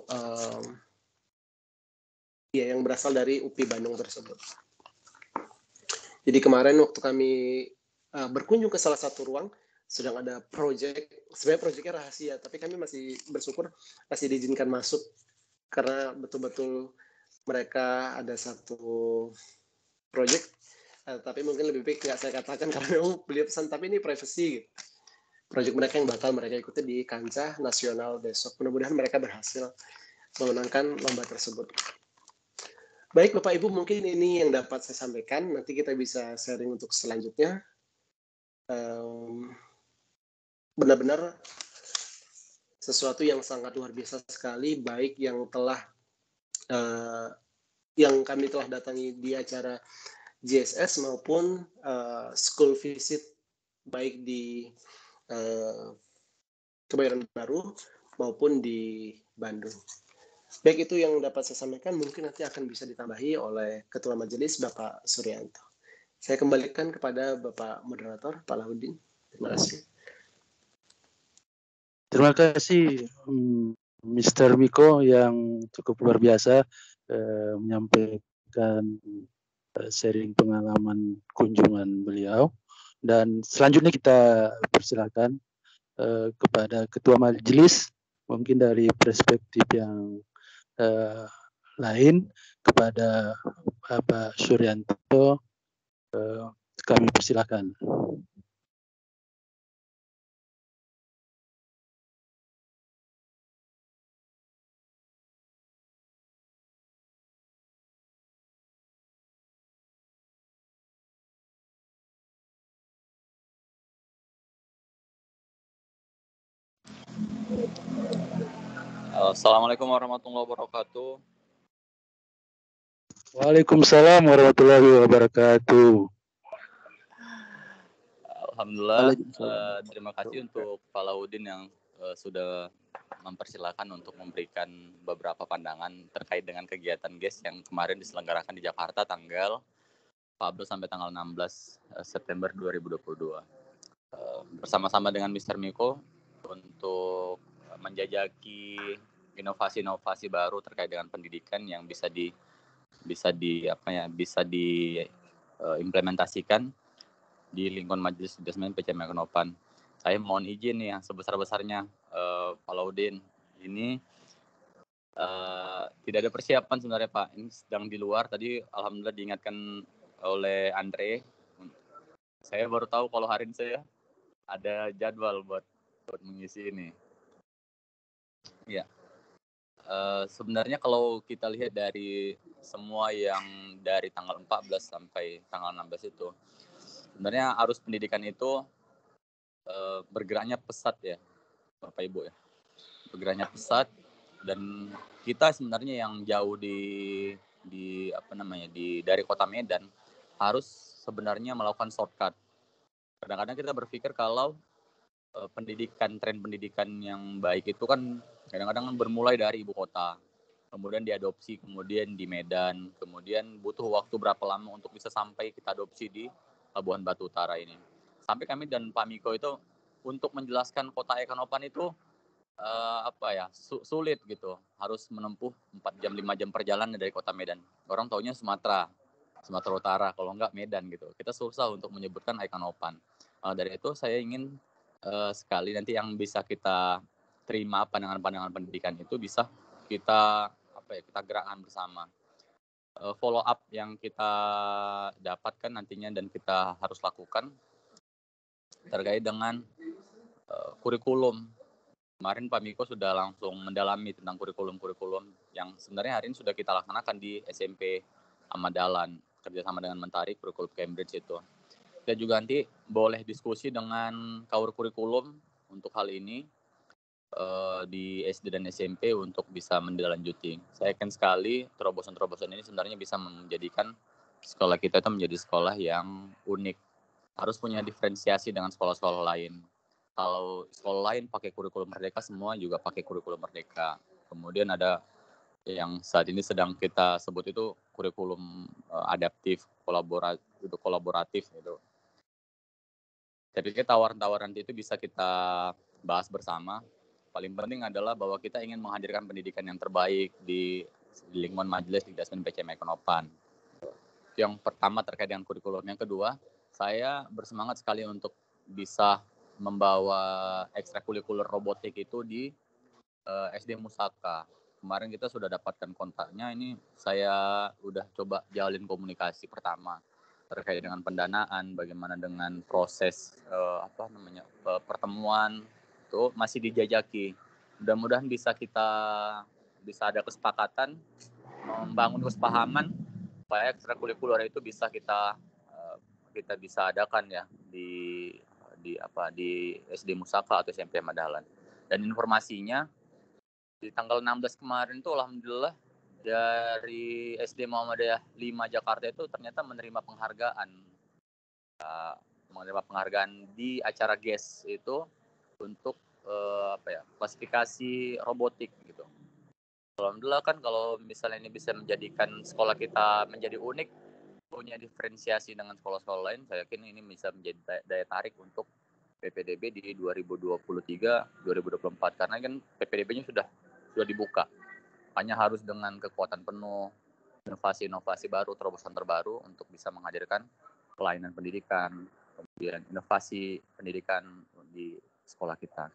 yang berasal dari UPI Bandung tersebut. Jadi kemarin waktu kami berkunjung ke salah satu ruang, sedang ada proyek, sebenarnya proyeknya rahasia, tapi kami masih bersyukur masih diizinkan masuk, karena betul-betul mereka ada satu proyek Tapi mungkin lebih baik nggak saya katakan karena memang beliau pesan, tapi ini privacy. Proyek mereka yang bakal mereka ikuti di kancah nasional besok. Mudah-mudahan mereka berhasil memenangkan lomba tersebut. Baik Bapak Ibu, mungkin ini yang dapat saya sampaikan. Nanti kita bisa sharing untuk selanjutnya. Benar-benar sesuatu yang sangat luar biasa sekali, baik yang telah yang kami telah datangi di acara JSS maupun school visit baik di Kebayoran Baru maupun di Bandung. Baik, itu yang dapat saya sampaikan, mungkin nanti akan bisa ditambahi oleh Ketua Majelis Bapak Suryanto. Saya kembalikan kepada Bapak Moderator, Pak Laudin. Terima kasih. Terima kasih Mr. Miko yang cukup luar biasa menyampaikan sharing pengalaman kunjungan beliau. Dan selanjutnya kita persilakan kepada Ketua Majelis, mungkin dari perspektif yang lain, kepada Bapak Suryanto, kami persilakan. Assalamualaikum warahmatullahi wabarakatuh. Waalaikumsalam warahmatullahi wabarakatuh. Alhamdulillah, terima kasih untuk Pak Laudin yang sudah mempersilahkan untuk memberikan beberapa pandangan terkait dengan kegiatan GES yang kemarin diselenggarakan di Jakarta tanggal 14 sampai tanggal 16 September 2022. Bersama-sama dengan Mr. Miko untuk menjajaki inovasi-inovasi baru terkait dengan pendidikan yang bisa diimplementasikan di lingkungan Majelis Desmen PCM Ekonopan. Saya mohon izin nih yang sebesar-besarnya Pak Laudin, ini tidak ada persiapan sebenarnya Pak, ini sedang di luar. Tadi alhamdulillah diingatkan oleh Andre, saya baru tahu kalau hari ini saya ada jadwal buat mengisi ini. Ya, sebenarnya kalau kita lihat dari semua yang dari tanggal 14 sampai tanggal 16 itu, sebenarnya arus pendidikan itu bergeraknya pesat ya, Bapak Ibu ya. Bergeraknya pesat, dan kita sebenarnya yang jauh dari Kota Medan harus sebenarnya melakukan shortcut. Kadang-kadang kita berpikir kalau tren pendidikan yang baik itu kan kadang-kadang bermulai dari ibu kota, kemudian diadopsi, kemudian di Medan, kemudian butuh waktu berapa lama untuk bisa sampai kita adopsi di Labuhan Batu Utara ini. Sampai kami dan Pak Miko itu untuk menjelaskan kota Ekonopan itu sulit gitu, harus menempuh 4 jam 5 jam perjalanan dari kota Medan. Orang taunya Sumatera Utara, kalau enggak Medan gitu. Kita susah untuk menyebutkan Ekonopan. Dari itu saya ingin sekali nanti yang bisa kita terima pandangan-pandangan pendidikan itu bisa kita gerakkan bersama. Follow up yang kita dapatkan nantinya dan kita harus lakukan terkait dengan kurikulum. Kemarin Pak Miko sudah langsung mendalami tentang kurikulum yang sebenarnya hari ini sudah kita laksanakan di SMP Ahmad Dahlan, kerjasama dengan Mentari kurikulum Cambridge itu. Kita juga nanti boleh diskusi dengan kaur kurikulum untuk hal ini di SD dan SMP untuk bisa menindaklanjuti. Saya yakin sekali terobosan-terobosan ini sebenarnya bisa menjadikan sekolah kita itu menjadi sekolah yang unik. Harus punya diferensiasi dengan sekolah-sekolah lain. Kalau sekolah lain pakai kurikulum merdeka, semua juga pakai kurikulum merdeka. Kemudian ada yang saat ini sedang kita sebut itu kurikulum adaptif, kolaboratif gitu. Saya pikir tawaran-tawaran itu bisa kita bahas bersama. Paling penting adalah bahwa kita ingin menghadirkan pendidikan yang terbaik di lingkungan Majelis di Desmen PCM Ekonopan. Yang pertama terkait dengan kurikulum. Yang kedua, saya bersemangat sekali untuk bisa membawa ekstrakurikuler robotik itu di SD Musaka. Kemarin kita sudah dapatkan kontaknya, ini saya udah coba jalin komunikasi pertama. terkait dengan pendanaan, bagaimana dengan proses pertemuan itu masih dijajaki. Mudah-mudahan bisa ada kesepakatan, membangun kesepahaman supaya ekstrakurikuler itu bisa kita bisa adakan ya di SD Musaka atau SMP Madalan. Dan informasinya di tanggal 16 kemarin tuh alhamdulillah dari SD Muhammadiyah 5 Jakarta itu ternyata menerima penghargaan di acara GES itu untuk klasifikasi robotik gitu. Alhamdulillah kan kalau misalnya ini bisa menjadikan sekolah kita menjadi unik, punya diferensiasi dengan sekolah-sekolah lain, saya yakin ini bisa menjadi daya tarik untuk PPDB di 2023-2024 karena kan PPDB-nya sudah dibuka. Hanya harus dengan kekuatan penuh, inovasi-inovasi baru, terobosan terbaru untuk bisa menghadirkan pelayanan pendidikan, kemudian inovasi pendidikan di sekolah kita.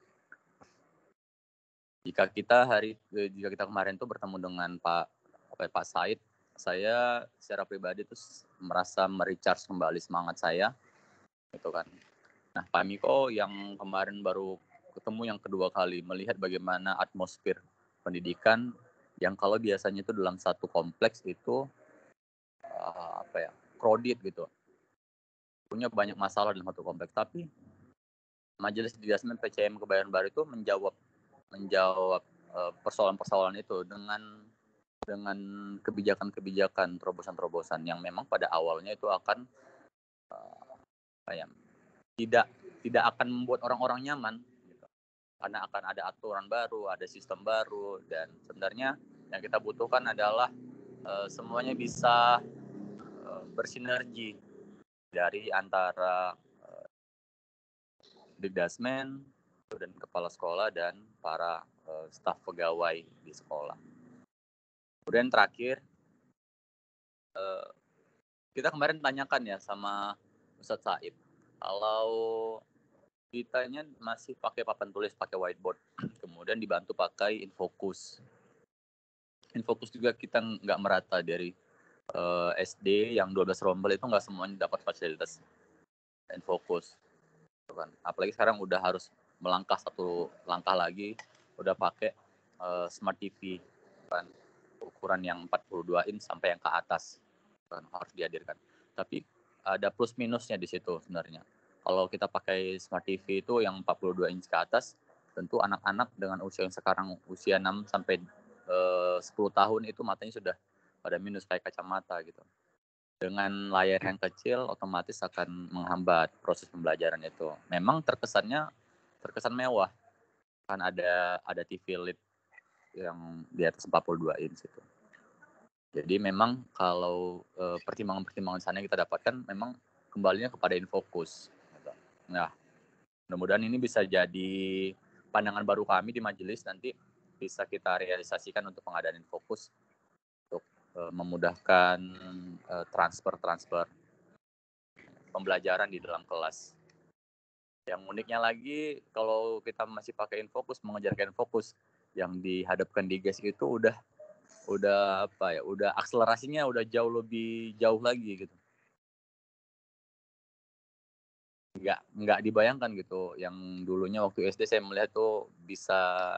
Jika kita kemarin tuh bertemu dengan Pak Said, saya secara pribadi tuh merasa merecharge kembali semangat saya, gitu kan. Nah, Pak Miko yang kemarin baru ketemu yang kedua kali, melihat bagaimana atmosfer pendidikan yang kalau biasanya itu dalam satu kompleks itu crowded gitu, punya banyak masalah dalam satu kompleks. Tapi Majelis Didasmen PCM Kebayoran Baru itu menjawab persoalan-persoalan itu dengan kebijakan-kebijakan, terobosan-terobosan yang memang pada awalnya itu akan tidak akan membuat orang-orang nyaman gitu. Karena akan ada aturan baru, ada sistem baru, dan sebenarnya yang kita butuhkan adalah semuanya bisa bersinergi dari antara Didasmen dan kepala sekolah dan para staf pegawai di sekolah. Kemudian terakhir, kita kemarin tanyakan ya sama Ustadz Said, kalau kitanya masih pakai papan tulis, pakai whiteboard, kemudian dibantu pakai Infocus. Infocus juga kita nggak merata dari SD yang 12 rombel itu nggak semuanya dapat fasilitas Infocus. Apalagi sekarang udah harus melangkah satu langkah lagi, udah pakai Smart TV kan, ukuran yang 42 inch sampai yang ke atas kan, harus dihadirkan. Tapi ada plus minusnya di situ sebenarnya. Kalau kita pakai Smart TV itu yang 42 inch ke atas, tentu anak-anak dengan usia yang sekarang usia 6 sampai 10 tahun itu matanya sudah pada minus kayak kacamata gitu. Dengan layar yang kecil otomatis akan menghambat proses pembelajaran itu. Memang terkesan mewah kan, ada TV LED yang di atas 42 inch itu. Jadi memang kalau pertimbangan-pertimbangan sana yang kita dapatkan memang kembalinya kepada Infocus. Nah, mudah-mudahan ini bisa jadi pandangan baru kami di majelis, nanti bisa kita realisasikan untuk pengadaan Infocus untuk memudahkan transfer pembelajaran di dalam kelas. Yang uniknya lagi, kalau kita masih pakai Infocus, mengejarkan Infocus, yang dihadapkan di GES itu udah akselerasinya udah lebih jauh lagi gitu. Nggak dibayangkan gitu. Yang dulunya waktu SD saya melihat tuh bisa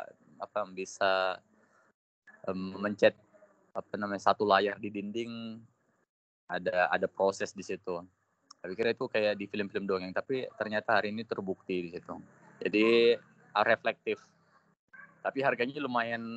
mencet satu layar di dinding, ada proses di situ. Saya pikir itu kayak di film-film dongeng, tapi ternyata hari ini terbukti di situ. Jadi reflektif. Tapi harganya lumayan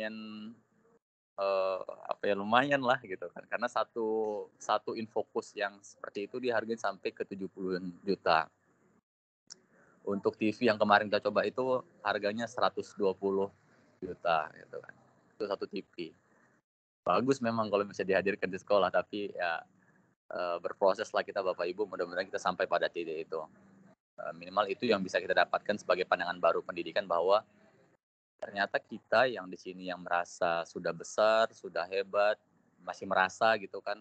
lumayan lah gitu kan, karena satu Infocus yang seperti itu dihargai sampai ke 70 juta. Untuk TV yang kemarin kita coba itu harganya 120 juta gitu kan. Itu satu TV. Bagus memang kalau bisa dihadirkan di sekolah, tapi ya berproses lah kita Bapak Ibu, mudah-mudahan kita sampai pada titik itu. Minimal itu yang bisa kita dapatkan sebagai pandangan baru pendidikan, bahwa ternyata kita yang di sini yang merasa sudah besar, sudah hebat, masih merasa gitu kan,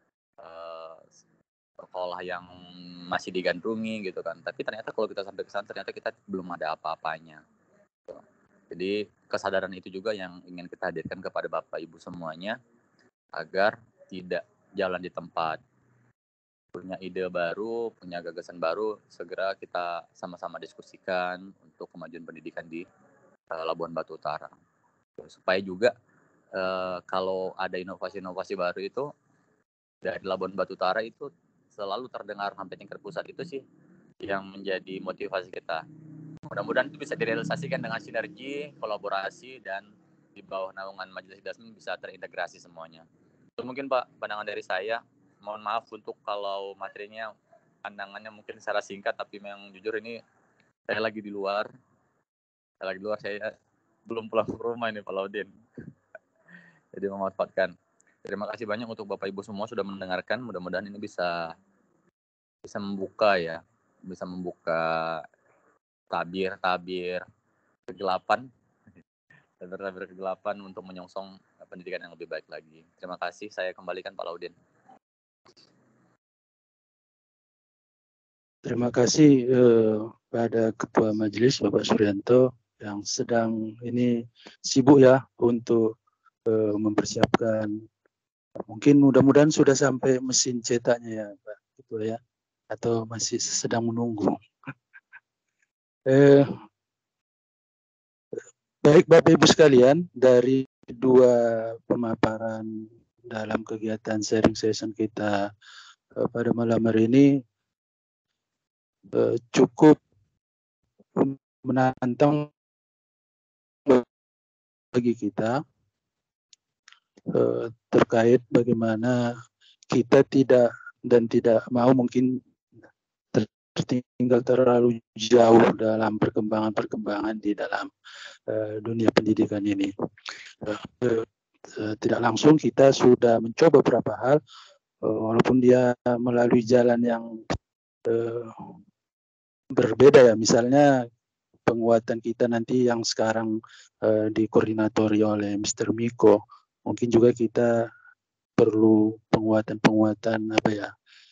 sekolah yang masih digandrungi gitu kan. Tapi ternyata kalau kita sampai ke sana, ternyata kita belum ada apa-apanya. Jadi kesadaran itu juga yang ingin kita hadirkan kepada Bapak Ibu semuanya, agar tidak jalan di tempat. punya ide baru, punya gagasan baru, segera kita sama-sama diskusikan untuk kemajuan pendidikan di Labuan Batu Utara. Supaya juga kalau ada inovasi-inovasi baru itu dari Labuan Batu Utara itu selalu terdengar sampai tingkat pusat, itu sih yang menjadi motivasi kita. Mudah-mudahan itu bisa direalisasikan dengan sinergi, kolaborasi, dan di bawah naungan Majelis Dasmin bisa terintegrasi semuanya. Itu mungkin Pak pandangan dari saya. Mohon maaf untuk kalau materinya pandangannya mungkin secara singkat, tapi memang jujur ini saya lagi di luar. Saya belum pulang ke rumah ini Pak Laudin. Jadi memanfaatkan. Terima kasih banyak untuk Bapak Ibu semua sudah mendengarkan. Mudah-mudahan ini bisa membuka ya, bisa membuka tabir-tabir kegelapan untuk menyongsong pendidikan yang lebih baik lagi. Terima kasih. Saya kembalikan Pak Laudin. Terima kasih pada Ketua Majelis Bapak Suryanto yang sedang ini sibuk ya untuk mempersiapkan. Mungkin mudah-mudahan sudah sampai mesin cetaknya ya Pak Ketua ya, atau masih sedang menunggu. Baik Bapak Ibu sekalian, dari dua pemaparan dalam kegiatan sharing session kita pada malam hari ini cukup menantang bagi kita terkait bagaimana kita tidak mau mungkin tertinggal terlalu jauh dalam perkembangan di dalam dunia pendidikan ini. Tidak langsung kita sudah mencoba beberapa hal, walaupun dia melalui jalan yang berbeda ya. Misalnya penguatan kita nanti yang sekarang dikoordinatori oleh Mr. Miko, mungkin juga kita perlu penguatan apa ya,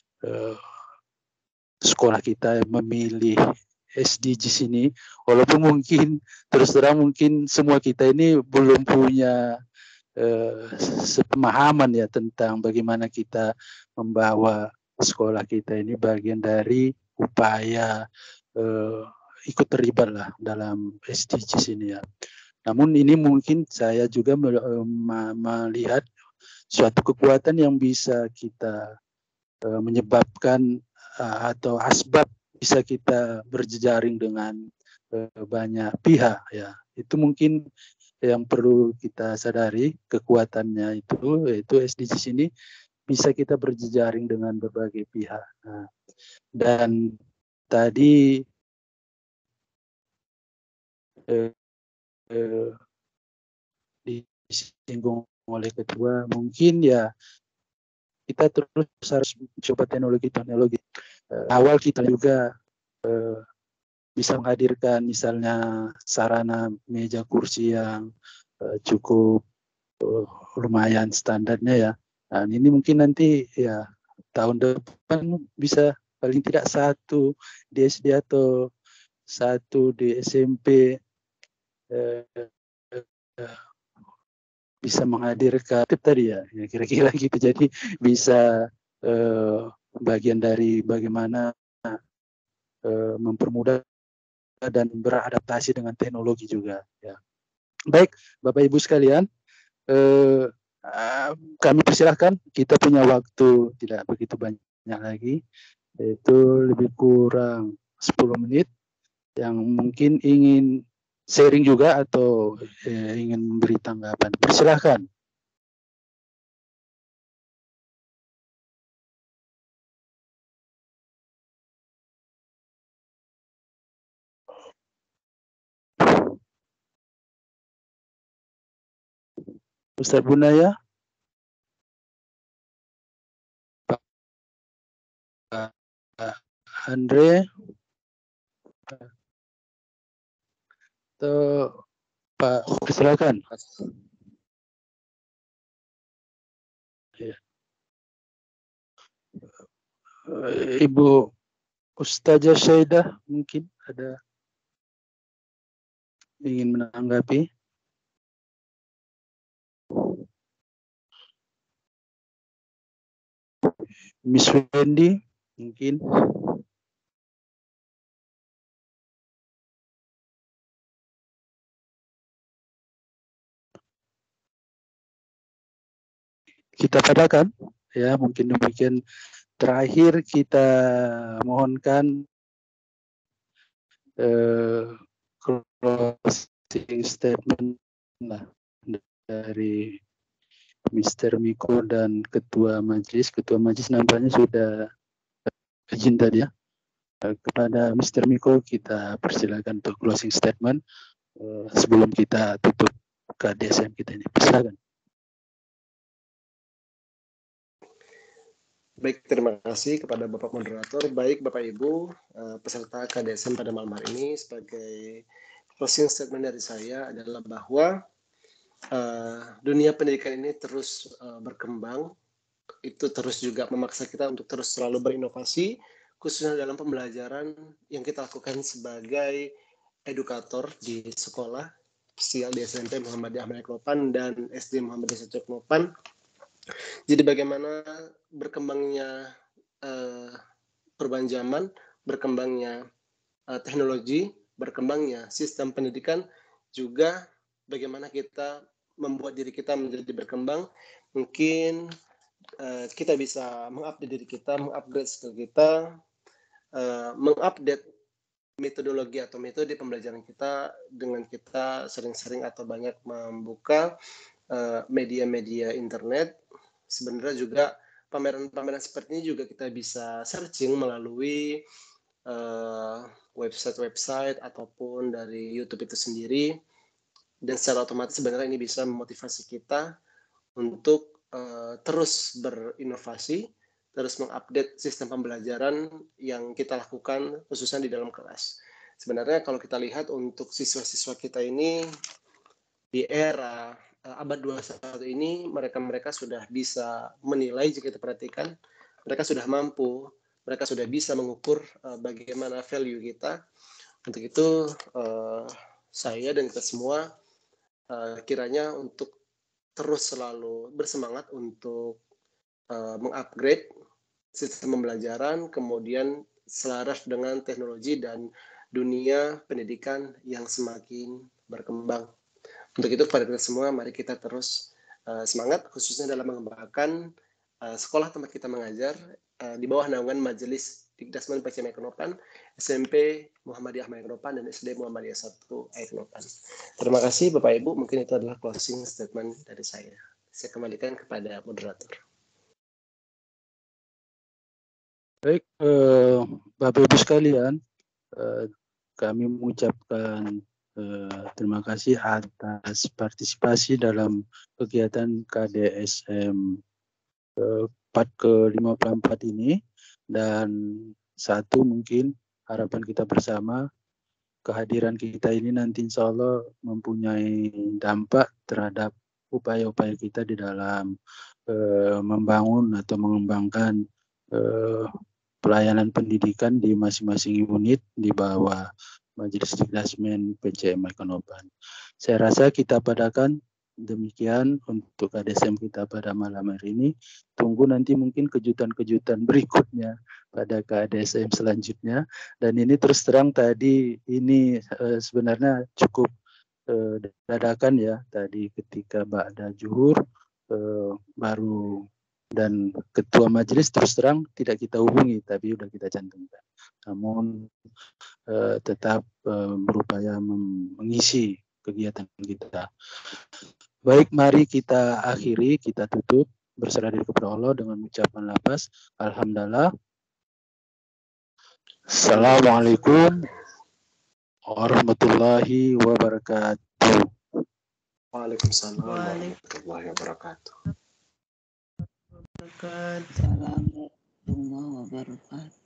sekolah kita memilih SDGs ini, walaupun mungkin terus terang mungkin semua kita ini belum punya sepemahaman ya tentang bagaimana kita membawa sekolah kita ini bagian dari upaya ikut terlibat lah dalam SDGs ini ya. Namun ini mungkin saya juga melihat suatu kekuatan yang bisa kita menyebabkan atau asbab bisa kita berjejaring dengan banyak pihak ya. Itu mungkin yang perlu kita sadari, kekuatannya itu, yaitu SDGs ini bisa kita berjejaring dengan berbagai pihak. Nah, dan tadi disinggung oleh ketua, mungkin ya kita terus harus coba teknologi. Awal kita juga bisa menghadirkan misalnya sarana meja kursi yang cukup lumayan standarnya ya. Nah, ini mungkin nanti ya tahun depan bisa paling tidak satu di SD atau satu di SMP bisa menghadirkan tadi ya kira-kira gitu. Jadi bisa bagian dari bagaimana mempermudah dan beradaptasi dengan teknologi juga ya. Baik Bapak Ibu sekalian, kami persilahkan, kita punya waktu tidak begitu banyak lagi, yaitu lebih kurang 10 menit yang mungkin ingin sharing juga atau ingin memberi tanggapan. Persilahkan. Ustaz Bunaya, Pak Andre, atau Pak, silakan. Ibu Ustazah Syaidah mungkin ada ingin menanggapi. Miss Wendy. Mungkin kita padakan ya, mungkin demikian. Terakhir kita mohonkan closing statement lah dari Mr. Miko dan Ketua Majelis. Ketua Majelis nampaknya sudah izin tadi ya. Kepada Mr. Miko kita persilakan untuk closing statement sebelum kita tutup KDSM kita ini. Persilakan. Baik, terima kasih kepada Bapak Moderator. Baik, Bapak Ibu, peserta KDSM pada malam hari ini, sebagai closing statement dari saya adalah bahwa dunia pendidikan ini terus berkembang. Itu terus juga memaksa kita untuk terus selalu berinovasi, khususnya dalam pembelajaran yang kita lakukan sebagai edukator di sekolah, di SMP Muhammadiyah Ahmad Nopan dan SD Muhammadiyah Satu Nopan. Jadi bagaimana berkembangnya perubahan zaman, berkembangnya teknologi, berkembangnya sistem pendidikan, juga bagaimana kita membuat diri kita menjadi berkembang. Mungkin kita bisa mengupdate diri kita, mengupgrade skill kita, mengupdate metodologi atau metode pembelajaran kita dengan kita sering-sering atau banyak membuka media-media internet. Sebenarnya juga pameran-pameran seperti ini juga kita bisa searching melalui website-website ataupun dari YouTube itu sendiri, dan secara otomatis sebenarnya ini bisa memotivasi kita untuk terus berinovasi, terus mengupdate sistem pembelajaran yang kita lakukan khususnya di dalam kelas. Sebenarnya kalau kita lihat untuk siswa-siswa kita ini di era abad 21 ini, mereka sudah bisa menilai, jika kita perhatikan, mereka sudah mampu, mereka sudah bisa mengukur bagaimana value kita. Untuk itu saya dan kita semua kiranya untuk terus selalu bersemangat untuk mengupgrade sistem pembelajaran, kemudian selaras dengan teknologi dan dunia pendidikan yang semakin berkembang. Untuk itu kepada kita semua, mari kita terus semangat, khususnya dalam mengembangkan sekolah tempat kita mengajar di bawah naungan Majelis Dikdasmen PCM Nopan, SMP Muhammadiyah Ahmad Nopan, dan SD Muhammadiyah 1 Nopan. Terima kasih Bapak Ibu, mungkin itu adalah closing statement dari saya. Saya kembalikan kepada moderator. Baik, Bapak Ibu sekalian, kami mengucapkan terima kasih atas partisipasi dalam kegiatan KDSM 4 ke-54 ini, dan satu mungkin harapan kita bersama, kehadiran kita ini nanti insya Allah mempunyai dampak terhadap upaya-upaya kita di dalam membangun atau mengembangkan pelayanan pendidikan di masing-masing unit di bawah Majelis Dikdasmen PCM Nopan. Saya rasa kita padakan demikian untuk KDSM kita pada malam hari ini. Tunggu nanti mungkin kejutan-kejutan berikutnya pada KDSM selanjutnya. Dan ini terus terang tadi ini sebenarnya cukup dadakan ya. Tadi ketika ba'da zuhur baru, dan ketua majelis terus terang tidak kita hubungi, tapi sudah kita cantumkan. Namun tetap berupaya mengisi kegiatan kita. Baik, mari kita akhiri, kita tutup, berserah diri kepada Allah dengan ucapan lafaz alhamdulillah. Assalamualaikum warahmatullahi wabarakatuh. Waalaikumsalam warahmatullahi wabarakatuh. Assalamualaikum warahmatullahi wabarakatuh.